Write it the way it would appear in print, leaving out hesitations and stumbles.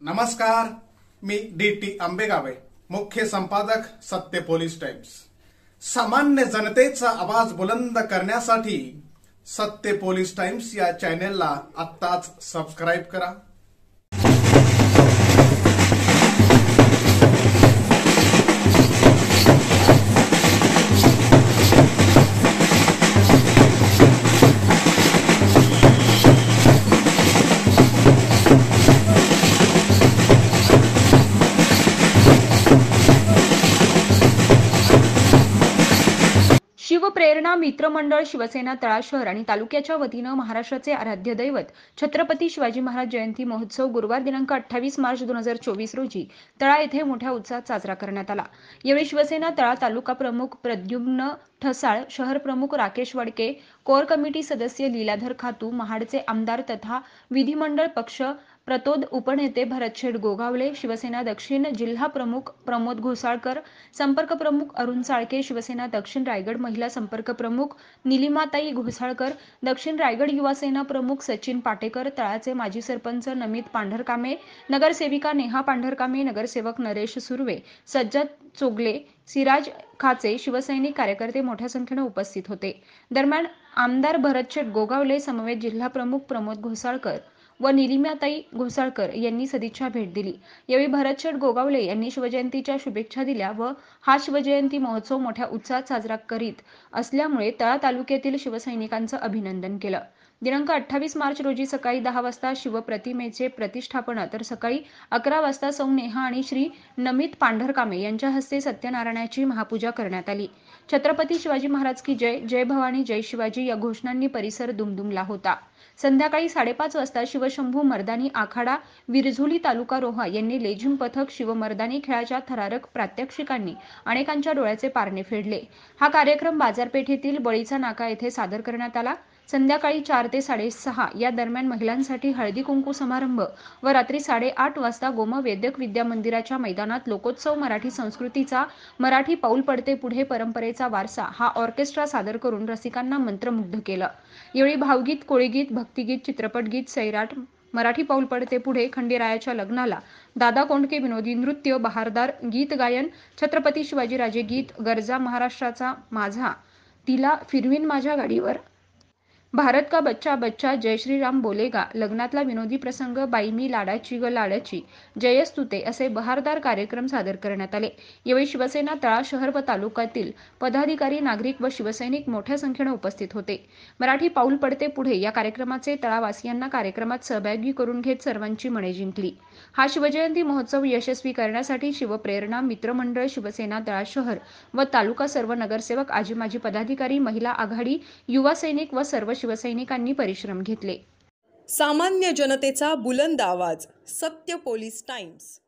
नमस्कार, मी डी.टी. आंबेगावे, मुख्य संपादक सत्य पोलीस टाइम्स। सामान्य जनतेचा आवाज बुलंद करण्यासाठी सत्य पोलीस टाइम्स या चॅनेलला आत्ताच सबस्क्राइब करा। शिवप्रेरणा मित्रमंडळ शिवसेना तळा शहर आणि तालुक्याच्या वतीनं महाराष्ट्राचे आराध्य दैवत छत्रपती शिवाजी महाराज जयंती महोत्सव गुरुवार दिनांक 28 मार्च 2024 रोजी तळा येथे मोठ्या उत्साहात साजरा करण्यात आला। यावेळी शिवसेना तळा तालुका प्रमुख प्रद्युम्न ठसाळ, शहर प्रमुख राकेश वडके, कोर कमिटी सदस्य लीलाधर खातू, महाडचे आमदार तथा विधिमंडळ पक्ष प्रतोद उपनेते भरतशेठ गोगावले, शिवसेना दक्षिण जिल्हा प्रमुख प्रमोद घोसाळकर, संपर्क प्रमुख अरुण चाळके, शिवसेना दक्षिण रायगड महिला संपर्क प्रमुख निलिमाताई घोसाळकर, दक्षिण रायगड युवा सेना प्रमुख सचिन पाटेकर, तळाचे माजी सरपंच नमित पांढरकामे, नगरसेविका नेहा पांढरकामे, नगरसेवक नरेश सुर्वे, सज्जद चोगले, सिराज खाचे, शिवसैनिक कार्यकर्ते मोठ्या संख्येने उपस्थित होते। दरम्यान आमदार भरतशेठ गोगावले समवेत जिल्हा प्रमुख प्रमोद घोसाळकर व निलिमाताई घोसाळकर यांनी सदिच्छा भेट दिली। यावेळी भरतशेठ गोगावले यांनी शिवजयंतीच्या शुभेच्छा दिल्या व हा शिवजयंती महोत्सव मोठ्या उत्साहात साजरा करीत असल्यामुळे तळा तालुक्यातील शिवसैनिकांचं अभिनंदन केलं। दिनांक 28 मार्च रोजी सकाळी 10 वाजता शिवप्रतिमेचे प्रतिष्ठापन तर सकाळी 11 वाजता सौ नेहा आणि श्री नमित पांढरकामे यांच्या हस्ते सत्यनारायणाची महापूजा करण्यात आली। छत्रपती शिवाजी महाराज की जय, जय भवानी, जय शिवाजी या घोषणांनी परिसर दुमदुमला होता। संध्याकाळी 5:30 वाजता शिवशंभू मर्दानी आखाडा विरझोली तालुका रोहा यांनी लेझिम पथक शिवमर्दानी खेळाच्या थरारक प्रात्यक्षिकांनी अनेकांच्या डोळ्याचे पारणे फेडले। हा कार्यक्रम बाजारपेठेतील बळीचा नाका येथे सादर करण्यात आला। संध्याकाळी 4 ते 6:30 या दरम्यान महिलांसाठी हळदी कुंकू समारंभ व रात्री 8:30 वाजता गोम वैद्यक विद्या मंदिराच्या मैदानात लोकोत्सव मराठी संस्कृतीचा मराठी पाऊल पडते पुढे परंपरेचा वारसा हा ऑर्केस्ट्रा सादर करून रसिकांना मंत्रमुग्ध केलं। यावेळी भावगीत, कोळीगीत, भक्तिगीत, चित्रपटगीत, सैराट, मराठी पाऊल पडते पुढे, खंडेरायाच्या लग्नाला, दादा कोंडके विनोदी नृत्य, बहारदार गीत गायन, छत्रपती शिवाजीराजे गीत, गरजा महाराष्ट्राचा माझा, तिला फिरवीन माझ्या गाडीवर, भारत का बच्चा बच्चा, जय श्रीराम बोलेगा, लग्नातला विनोदी प्रसंग, बाई मी लाडाची ग लाडाची, जयस्तुते असे बहारदार कार्यक्रम सादर करण्यात आले। यावेळी शिवसेना तळा शहर व तालुक्यातील पदाधिकारी, नागरिक व शिवसैनिक मोठ्या संख्येने उपस्थित होते। मराठी पाऊल पडते पुढे या कार्यक्रमाचे तळावासियांना कार्यक्रमात सहभागी करून घेत सर्वांची मने जिंकली। हा शिवजयंती महोत्सव यशस्वी करण्यासाठी शिवप्रेरणा मित्रमंडळ शिवसेना तळा शहर व तालुका सर्व नगरसेवक, आजी माजी पदाधिकारी, महिला आघाडी, युवा सैनिक व सर्व शिवसैनिकांनी परिश्रम घेतले। सामान्य जनतेचा बुलंद आवाज, सत्य पोलीस टाइम्स।